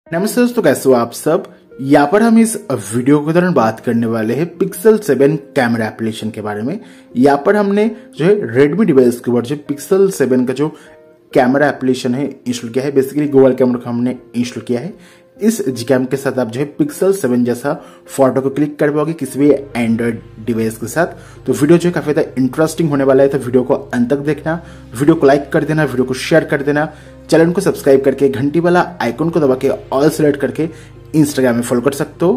नमस्ते दोस्तों, कैसे हो आप सब। यहाँ पर हम इस वीडियो के दौरान बात करने वाले हैं पिक्सल 7 कैमरा एप्लीकेशन के बारे में। यहाँ पर हमने जो है रेडमी डिवाइस के ऊपर जो पिक्सल 7 का जो कैमरा एप्लीकेशन है इंस्टॉल किया है। बेसिकली गूगल कैमरा को हमने इंस्टॉल किया है। इस जीकैम के साथ आप जो है पिक्सल 7 जैसा फोटो को क्लिक कर पाओगे किसी भी एंड्रॉइड डिवाइस के साथ। तो वीडियो जो है काफी ज्यादा इंटरेस्टिंग होने वाला है, तो वीडियो को अंत तक देखना, वीडियो को लाइक कर देना, वीडियो को शेयर कर देना, चैनल को सब्सक्राइब करके घंटी वाला आइकन को दबा के ऑल सेलेक्ट करके इंस्टाग्राम में फॉलो कर सकते हो।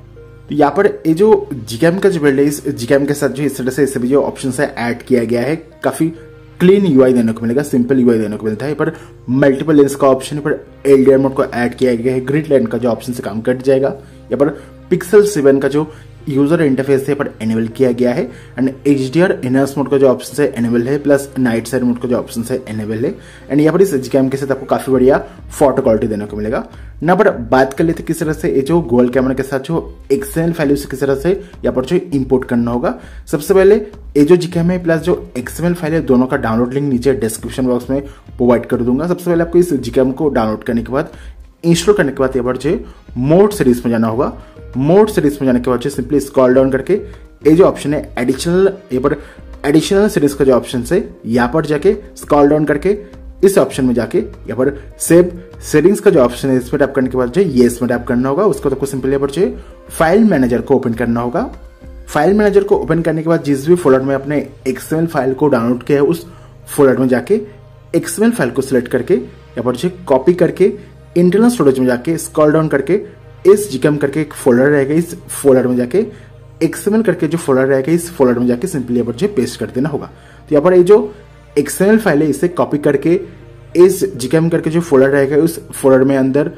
तो यहाँ पर ये जो जीकैम का जो बिल्ड है, इस जीकैम के साथ जो इस तरह से सभी जो ऑप्शन है ऐड किया गया है। काफी क्लीन यूआई देने को मिलेगा, सिंपल यूआई देने को मिलता है। पर मल्टीपल लेंस का ऑप्शन, यहाँ पर एलडीआर मोड को ऐड किया गया है। ग्रिड लाइन का जो ऑप्शन से काम कर जाएगा। यहाँ पर पिक्सल 7 का जो यूजर इंटरफेस है पर एनेबल किया गया है। एंड एचडीआर इनहांस मोड का जो ऑप्शन है एनेबल है, प्लस नाइट साइड मोड का जो ऑप्शन है एनेबल है। एंड यहाँ पर इस जीकैम के साथ आपको काफी बढ़िया फोटो क्वालिटी देने को मिलेगा। ना पर बात कर लेते किस तरह से ये जो गूगल कैमरा के साथ जो एक्सएमएल फाइल उसे किस तरह से यहाँ पर जो इंपोर्ट करना होगा। सबसे पहले ये जो जीकैम है प्लस जो एक्सएमएल फाइल है, दोनों का डाउनलोड लिंक नीचे डिस्क्रिप्शन बॉक्स में प्रोवाइड कर दूंगा। सबसे पहले आपको इस जीकैम को डाउनलोड करने के बाद, इंस्टॉल करने के बाद यहाँ पर जो मोड सीरीज में जाना होगा। मोड सीरीज में जाने के बाद सिंपली स्क्रॉल डाउन करके ये जो ऑप्शन है एडिशनल, यहाँ पर एडिशनल सीरीज का जो ऑप्शन है यहाँ पर जाके स्क्रॉल डाउन करके इस ऑप्शन में जाके यहाँ पर सेव सेटिंग्स का जो ऑप्शन है इस पर टैप करने के बाद जो ये इसमें टैप करना होगा। उसको आपको सिंपली यहाँ पर जो फाइल मैनेजर को ओपन करना होगा। फाइल मैनेजर को ओपन करने के बाद जिस भी फोल्डर में अपने एक्सएमएल फाइल को डाउनलोड किया है उस फोल्डर में जाके एक्सएमएल फाइल को सिलेक्ट करके यहाँ पर जो कॉपी करके इंटरनल स्टोरेज में जाके स्क्रॉल डाउन करके इस जीकैम करके एक फोल्डर रहेगा, इस फोल्डर में जाके एक्सएमएल करके जो फोल्डर रहेगा इस फोल्डर में जाके सिंपली यहाँ पर जो पेस्ट कर देना होगा। तो यहाँ पर ये जो एक्सएमएल फाइल है इसे कॉपी करके इस जीकैम करके जो फोल्डर रहेगा उस फोल्डर में अंदर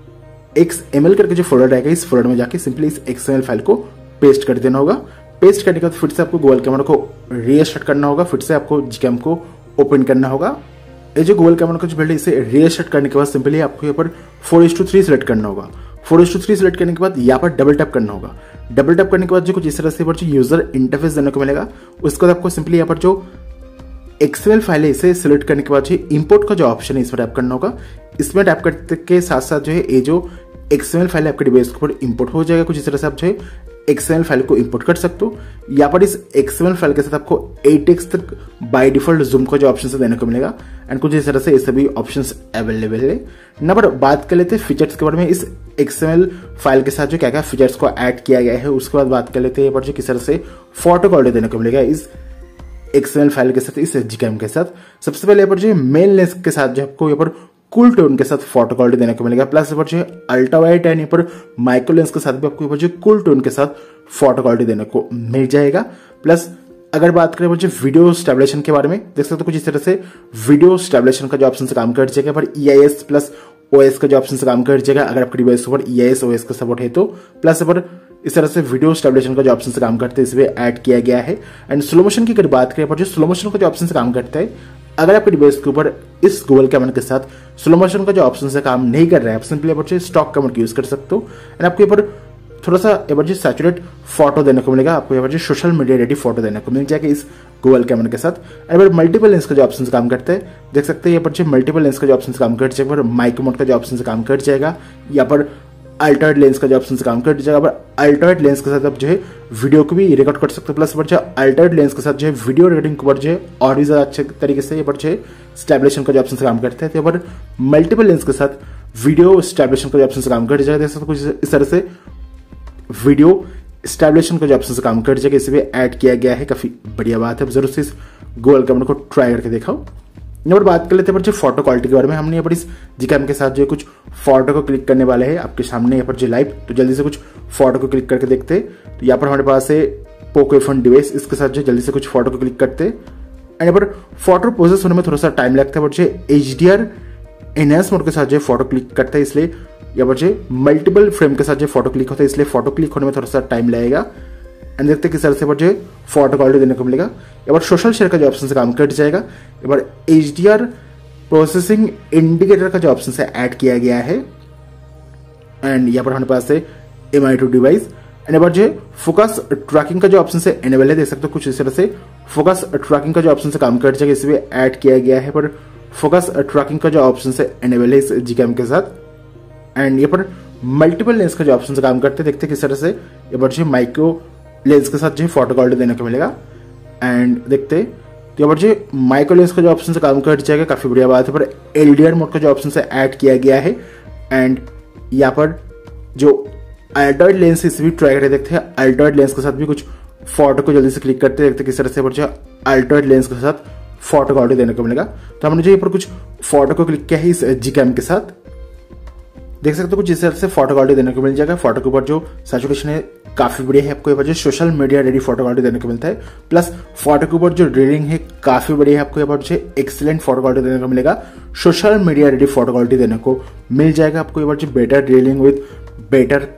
एक्सएमएल करके जो फोल्डर रहेगा इस फोल्डर में जाके सिंपली इस एक्सएमएल फाइल को पेस्ट कर देना होगा। पेस्ट करने के बाद फिर से आपको गूगल कैमरा को रीस्टार्ट करना होगा, फिर से आपको जीकैम को ओपन करना होगा। ये जो गूगल कैमरा का जो बिल्ड है इसे रीस्टार्ट करने के बाद सिंपली आपको यहाँ पर 4:3 सिलेक्ट करना होगा। 4:3 सिलेक्ट करने के बाद यहाँ पर डबल टैप करना होगा। डबल टैप करने के बाद जो कुछ इस तरह से जो यूजर इंटरफेस देने को मिलेगा, उसके बाद आपको सिंपली यहाँ पर जो एक्सएमएल फाइल है इसे सिलेक्ट करने के बाद जो इंपोर्ट का जो ऑप्शन है इस पर टैप करना होगा। इसमें टैप करने के साथ साथ जो है ये जो एक्सएमएल फाइल है आपके डिवाइस के ऊपर इंपोर्ट हो जाएगा। कुछ इस तरह से आप जो है एक्सएमएल फाइल को इंपोर्ट कर सकते हो। यहाँ पर इस एक्सएमएल फाइल के साथ आपको 8x तक बाय डिफॉल्ट जूम का जो ऑप्शन है देने को मिलेगा। एंड कुछ इस तरह से ये सभी ऑप्शंस अवेलेबल है। ना पर बात कर लेते हैं फीचर्स के बारे में। इस एक्सएमएल फाइल के साथ जो क्या क्या फीचर्स को ऐड किया गया है उसके बाद बात कर लेते हैं यहाँ पर जो किस तरह से फोटो क्वालिटी देने को मिलेगा इस एक्सएमएल फाइल के साथ, इस जीकैम के साथ। सबसे पहले यहाँ पर जो मेन लेंस के साथ जो आपको यहाँ पर कूल टोन के साथ फोटो क्वालिटी देने को मिलेगा। प्लस यहाँ पर जो अल्ट्रा वाइड एंड यहाँ पर माइक्रो लेंस के साथ भी आपको यहाँ पर जो कूल टोन के साथ फोटो क्वालिटी देने को मिल जाएगा। प्लस अगर बात करें जो वीडियो स्टेबलेशन के बारे में, देख सकते हो कुछ इस तरह से वीडियो स्टेबलेशन का जो ऑप्शन से काम कर जाएगा। पर EIS प्लस OS का जो ऑप्शन से काम कर जाएगा अगर आपके डिवाइस पर EIS OS का सपोर्ट है तो। प्लस पर इस तरह से वीडियो स्टेबलेशन का जो ऑप्शन से काम करते हैं इसमें ऐड किया गया है। एंड स्लो मोशन की अगर बात करें पर जो स्लो मोशन का जो ऑप्शन से काम करता है, अगर आपके डिवाइस के ऊपर इस गूगल कैमरा के साथ स्लो मोशन का जो ऑप्शन से काम नहीं कर रहा है, आप सिंपली यहाँ पर स्टॉक कैमरा यूज कर सकते हो। एंड आपको यहाँ पर थोड़ा सा यहाँ पर सैचुरेट फोटो देने को मिलेगा। आपको यहाँ पर सोशल मीडिया रेडी फोटो देने को मिल जाएगा इस गूगल कैमरा के साथ। यहाँ पर मल्टीपल लेंस का जो ऑप्शन से काम करता है, देख सकते हैं यहाँ पर मल्टीपल लेंस का जो ऑप्शन से काम कर जाएगा। माइक्रो मोड का जो ऑप्शन से काम कर जाएगा। यहाँ पर अल्टर्ड लेंस का जो ऑप्शन से काम कर जाएगा। पर अल्टर्ड लेंस के साथ आप जो है वीडियो को भी रिकॉर्ड कर सकते हो। प्लस पर जो अल्टर्ड लेंस के साथ जो है वीडियो रिकॉर्डिंग के ऊपर जो है और भी ज्यादा अच्छे तरीके से यहाँ पर जो है स्टेबलेशन का जो ऑप्शन से काम करता है। तो यहाँ पर मल्टीपल लेंस के साथ वीडियो स्टेबलेशन का जो ऑप्शन से काम कर जाएगा। देख सकते हो कुछ इस तरह से वीडियो स्टेबलेशन का जो ऑप्शन से काम कर जाएगा, इसे भी ऐड किया गया है। काफी बढ़िया बात है, जरूर से इस गूगल कैमरा को ट्राई करके देखो। यहाँ पर बात कर लेते हैं फोटो क्वालिटी के बारे में। हमने यहाँ पर इस जीकैम के साथ जो कुछ फोटो को क्लिक करने वाले हैं आपके सामने यहाँ पर जो लाइव, तो जल्दी से कुछ फोटो को क्लिक करके देखते हैं। तो यहाँ पर हमारे पास है पोको F1 डिवाइस, इसके साथ जो जल्दी से कुछ फोटो को क्लिक करते हैं। एंड यहाँ पर फोटो प्रोसेस होने में थोड़ा सा टाइम लगता है, बट जो HDR इनहांस मोड के साथ जो फोटो क्लिक करता है इसलिए यहाँ पर जो मल्टीपल फ्रेम के साथ जो फोटो क्लिक होता है इसलिए फोटो क्लिक होने में थोड़ा सा टाइम लगेगा। एंड देखते हैं किस तरह से जो फोटो क्वालिटी देने को मिलेगा। यहाँ पर सोशल शेयर का जो ऑप्शन से काम कर जाएगा। यहाँ पर HDR प्रोसेसिंग इंडिकेटर का जो ऑप्शन से ऐड किया गया है। एंड यहाँ पर हमारे पास है MI2 डिवाइस। एंड यहाँ पर जो फोकस ट्रैकिंग का जो ऑप्शन से एनेबल है, देख सकते हो कुछ इस तरह से फोकस ट्रैकिंग का जो ऑप्शन से काम कर जाएगा, इसमें ऐड किया गया है। पर फोकस ट्रैकिंग का जो ऑप्शन है एनेबल है इस जीकैम के साथ। एंड यहाँ पर मल्टीपल लेंस का जो ऑप्शन से काम करते हैं, देखते हैं किस तरह से यहाँ पर जो माइक्रो लेंस के साथ जो फोटो क्वालिटी देने को मिलेगा। एंड देखते हैं तो यहाँ पर जो माइक्रो लेंस का जो ऑप्शन से काम कर जाएगा, काफी बढ़िया बात है। पर एलडीआर मोड का जो ऑप्शन से ऐड किया गया है एंड यहाँ पर जो अल्ट्रावाइड लेंस इसे भी ट्राई करके देखते हैं। अल्ट्रावाइड लेंस के साथ भी कुछ फोटो को जल्दी से क्लिक करते देखते किस तरह से पर जो अल्ट्रावाइड लेंस के साथ फोटो क्वालिटी देने को मिलेगा। तो हमने जो यहाँ पर कुछ फोटो को क्लिक किया है इस Gcam के साथ, देख सकते हो कुछ इस तरह से फोटो क्वालिटी देने को मिल जाएगा। फोटो के ऊपर जो सैचुरेशन है काफी बढ़िया है, आपको यहाँ पर जो social media ready photo quality देने को मिलता है। प्लस फोटो के ऊपर जो ड्रिलिंग है काफी बढ़िया है, आपको यहाँ पर जो एक्सीलेंट फोटो क्वालिटी देने को मिलेगा। Social media ready photo quality देने को मिल जाएगा, आपको यहाँ पर जो better drilling with better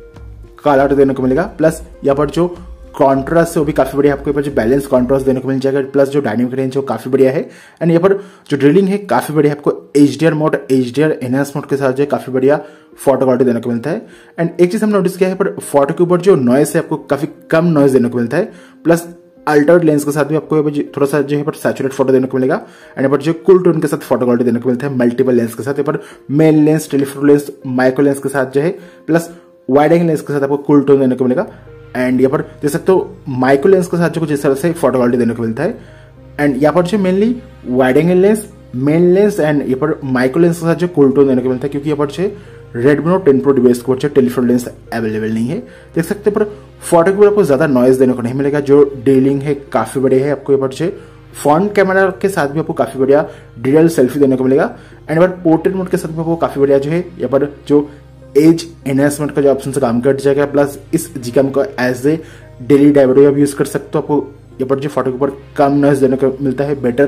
colour देने को मिलेगा। प्लस यहाँ पर जो कॉन्ट्रास्ट है वो भी काफी बढ़िया, आपको यहाँ पर जो बैलेंस कॉन्ट्रास्ट देने को मिल जाएगा। प्लस जो डायनेमिक रेंज है वो काफी बढ़िया है। एंड यहाँ पर जो ड्रिलिंग है काफी बढ़िया, आपको HDR mode HDR enhance mode के साथ जो काफी बढ़िया फोटो क्वालिटी देने को मिलता है। एंड एक चीज हमने नोटिस किया है, पर फोटो के ऊपर जो नॉइस है आपको काफी कम नॉइस देने को मिलता है। प्लस अल्ट्रावाइड लेंस के साथ भी आपको थोड़ा सा जो है पर सैचुरेट फोटो देने को मिलेगा। एंड यहाँ पर जो कूल टोन के साथ फोटो क्वालिटी देने को मिलता है मल्टीपल लेंस के साथ। यहाँ पर main lens, telephoto lens, micro lens के साथ जो है, प्लस वाइड एंगल लेंस के साथ आपको कूल टोन देने को मिलेगा। एंड यहाँ पर देख सकते हो माइक्रो लेंस के साथ जो कुछ इस तरह से फोटो क्वालिटी देने को मिलता है। एंड यहाँ पर जो mainly wide angle lens, main lens and यहाँ पर माइक्रो लेंस के साथ जो कूल टोन देने को मिलता है, क्योंकि यहाँ पर जो Redmi Note 10 Pro डिवाइस के ऊपर टेलीफोटो लेंस अवेलेबल नहीं है। देख सकते हैं पर फोटो के ऊपर आपको ज्यादा नॉइज देने को नहीं मिलेगा, जो डीलिंग है काफी बढ़िया है। आपको यहाँ पर जो फ्रंट कैमरा के साथ भी आपको काफी बढ़िया डिटेल सेल्फी देने को मिलेगा। एंड यहाँ पर पोर्ट्रेट मोड के साथ भी आपको काफी बढ़िया जो है यहाँ पर जो एज एनहांसमेंट का जो ऑप्शन से काम कर जाएगा। प्लस इस Gcam को एज ए डेली डायरी भी यूज कर सकते हो, आपको यहाँ पर जो फोटो के ऊपर कम नॉइज देने को मिलता है, बेटर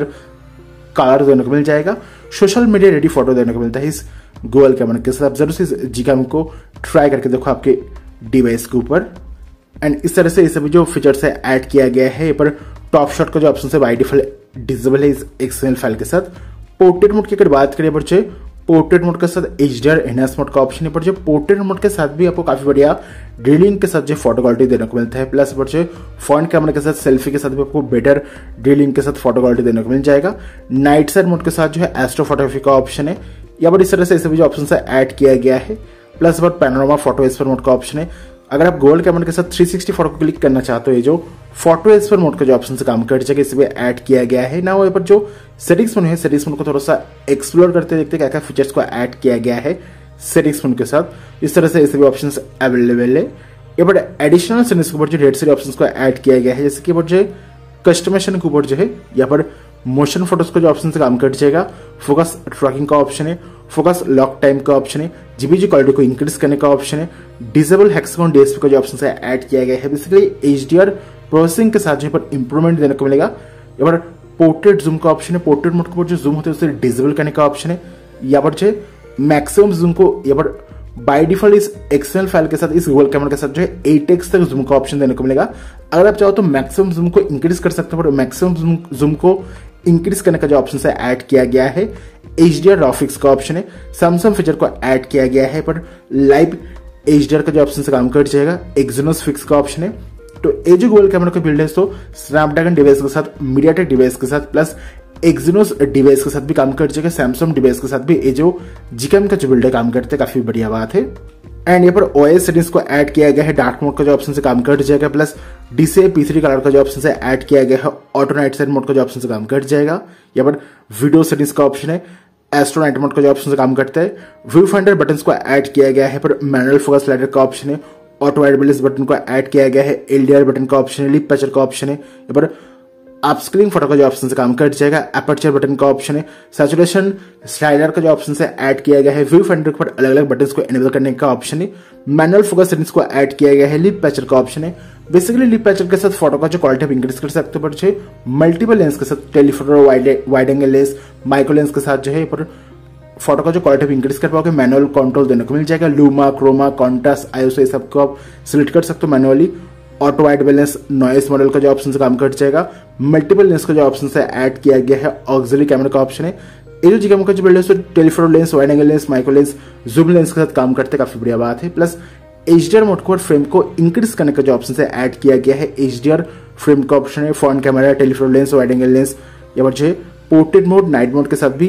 कलर देने को मिल जाएगा, सोशल मीडिया रेडी फोटो देने को मिलता है इस गूगल कैमरा के साथ। आप जरूर से इस Gcam को ट्राई करके देखो आपके डिवाइस के ऊपर। एंड इस तरह से ये सभी जो फीचर्स है ऐड किया गया है। यहाँ पर टॉप शॉट का जो ऑप्शन है बाय डिफॉल्ट डिसेबल है इस XML फाइल के साथ। पोर्ट्रेट मोड की अगर बात करें पर जो पोर्ट्रेट मोड के साथ HDR एनहांस मोड का ऑप्शन है, पर जो पोर्ट्रेट मोड के साथ भी आपको काफी बढ़िया ड्रिलिंग के साथ जो फोटो क्वालिटी देने को मिलता है। प्लस पर जो फ्रंट कैमरा के साथ सेल्फी के साथ भी आपको बेटर ड्रिलिंग के साथ फोटो क्वालिटी देने को मिल जाएगा। नाइट साइड मोड के साथ जो है एस्ट्रो फोटोग्राफी का ऑप्शन है, यहाँ पर इस तरह से सभी जो ऑप्शन है ऐड किया गया है। प्लस पर पैनोरामा फोटो एस्पर मोड का ऑप्शन है, अगर आप गूगल कैमरा के साथ 360 फोटो को क्लिक करना चाहते हो, ये जो फोटो एस्पर मोड का जो ऑप्शन से काम कर जाएगा इसे भी ऐड किया गया है ना। यहाँ पर जो सेटिंग्स मोड है, सेटिंग्स मोड को थोड़ा सा एक्सप्लोर करते देखते क्या क्या फीचर्स को ऐड किया गया है सेटिंग्स मोड के साथ। इस तरह से ये सभी ऑप्शन अवेलेबल है। यहाँ पर एडिशनल सेटिंग्स के ऊपर जो ढेर सारे ऑप्शन को ऐड किया गया है, जैसे कि जो कस्टमाइजेशन के ऊपर जो है यहाँ पर मोशन फोटोज का जो ऑप्शन से काम कर जाएगा, फोकस ट्रैकिंग का ऑप्शन है, फोकस लॉक टाइम का ऑप्शन है, जीबीजी क्वालिटी को इंक्रीज करने का ऑप्शन है, डिसेबल हेक्सागोन डीएसपी का जो ऑप्शन है ऐड किया गया है। बेसिकली HDR प्रोसेसिंग के साथ यहाँ पर इंप्रूवमेंट देने को मिलेगा। यहाँ पर पोर्ट्रेट जूम का ऑप्शन है, पोर्ट्रेट मोड के ऊपर जो जूम होते हैं उसे डिसेबल करने का ऑप्शन है। यहाँ पर जो मैक्सिमम जूम को यहाँ पर बाय डिफॉल्ट इस XML फाइल के साथ इस गूगल कैमरा के साथ जो है 8x तक जूम का ऑप्शन देने को मिलेगा। अगर आप चाहो तो मैक्सिमम जूम को इंक्रीज कर सकते हो, पर मैक्सिमम जूम को इंक्रीज करने का जो ऑप्शन है ऐड किया गया है। HDR ग्राफिक्स का ऑप्शन है, सैमसंग फीचर को ऐड किया गया है, पर लाइव HDR का जो ऑप्शन से काम कर जाएगा। एक्सिनोस फिक्स का ऑप्शन है। तो ये जो गूगल कैमरा का बिल्ड है तो स्नैपड्रैगन डिवाइस के साथ, मीडियाटेक डिवाइस के साथ, प्लस एक्सिनोस डिवाइस के साथ भी काम कर जाएगा। सैमसंग डिवाइस के साथ भी ये जो Gcam का जो बिल्ड है काम करते हैं, काफी बढ़िया बात है। एंड यहाँ पर OS सेटिंग्स को ऐड किया गया है, डार्क मोड का जो ऑप्शन से काम कर जाएगा। प्लस DCI P3 कलर का जो ऑप्शन से ऐड किया गया है, ऑटो नाइट साइड मोड का जो ऑप्शन से काम कर जाएगा। यहाँ पर वीडियो सेटिंग्स का ऑप्शन है, एस्ट्रो नाइट मोड का जो ऑप्शन से काम करता है। व्यू फाइंडर बटन को ऐड किया गया है, पर मैनुअल फोकस स्लाइडर का ऑप्शन है, ऑटो वाइड बैलेंस बटन को ऐड किया गया है, LDR बटन का ऑप्शन है, लिप पैचर का ऑप्शन है। यहाँ पर अपस्केलिंग फोटो का जो ऑप्शन से काम कर जाएगा, अपर्चर बटन का ऑप्शन है, सैचुरेशन स्लाइडर का जो ऑप्शन से ऐड किया गया है, व्यू फाइंडर पर अलग अलग बटन्स को एनेबल करने का ऑप्शन है, मैनुअल फोकस सेटिंग्स को ऐड किया गया है, लिप पैचर का ऑप्शन है। बेसिकली लिप पैचर के साथ फोटो का जो क्वालिटी आप इंक्रीज कर सकते हो, पर मल्टीपल लेंस के साथ, telephoto, wide angle lens, micro lens के साथ जो है पर फोटो का जो क्वालिटी आप इंक्रीज कर पाओगे। मैनुअल कंट्रोल देने को मिल जाएगा, लूमा, क्रोमा, कॉन्ट्रास्ट, आईएसओ सबको आप सिलेक्ट कर सकते हो manually. Auto wide balance, noise model का जो ऑप्शन से काम कर जाएगा। मल्टीपल लेंस का जो ऑप्शन से ऐड किया गया है, ऑक्सिलरी कैमरा का ऑप्शन है। ये जो Gcam का जो बिल्ड है तो telephoto lens, wide angle lens, micro lens, zoom lens के साथ काम करते, काफी बढ़िया बात है। प्लस HDR मोड को फ्रेम को इंक्रीज करने का जो ऑप्शन से ऐड किया गया है, HDR फ्रेम का ऑप्शन है, front camera, telephoto lens, wide angle lens. यहाँ पर जो पोर्ट्रेट मोड, नाइट मोड के साथ भी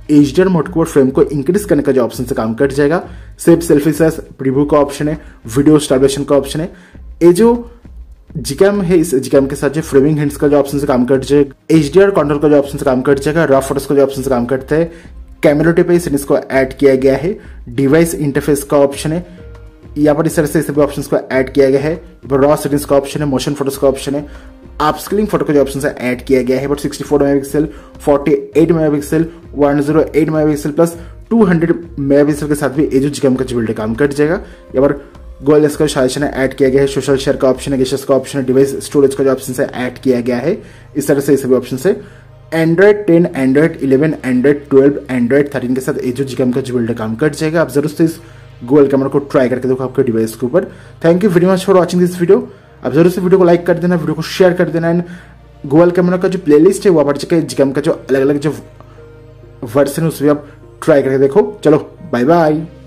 HDR मोड को और फ्रेम को इंक्रीज करने का जो ऑप्शन से काम कर जाएगा। सेव सेल्फी सेस प्रीव्यू का ऑप्शन है, वीडियो स्टार्वेशन का ऑप्शन है। ये जो जीकैम है, इस जीकैम के साथ जो फ्रेमिंग हिंट्स का जो ऑप्शन से काम कर जाएगा, HDR कंट्रोल का जो ऑप्शन से काम कर जाएगा, रॉ फोटोज का जो ऑप्शन से काम करता है। कैमरा पे सेटिंग्स को ऐड किया गया है। डिवाइस इंटरफेस का ऑप्शन है, यहाँ पर इस तरह से सभी ऑप्शंस को ऐड किया गया है। रॉ सेटिंग्स का ऑप्शन है, मोशन फोटोज का ऑप्शन है, अपस्केलिंग फोटो का जो ऑप्शन है ऐड किया गया है। But 64 megapixel, 48 megapixel, 108 megapixel plus 200 megapixel के साथ भी ये जो जीकैम का बिल्ड काम कर जाएगा। यहाँ पर गोल इसका सजेशन है ऐड किया गया है। सोशल शेयर का ऑप्शन है, गेस्टर्स का ऑप्शन है, डिवाइस स्टोरेज का जो ऑप्शन है ऐड किया गया है। इस तरह से ये सभी ऑप्शन है। एंड्रॉइड 10, एंड्रॉइड 11, एंड्रॉइड 12, एंड्रॉइड 13 के साथ ये जो जीकैम का बिल्ड काम कर जाएगा। आप जरूर से इस गूगल कैमरा को ट्राई करके देखो आपके डिवाइस के ऊपर। Thank you very much for watching this video. आप जरूर से वीडियो को लाइक कर देना, वीडियो को शेयर कर देना। एंड गूगल कैमरा का जो प्लेलिस्ट है वो आप जीकैम का जो अलग अलग जो वर्जन है उसमें आप ट्राई करके देखो। चलो बाय बाय।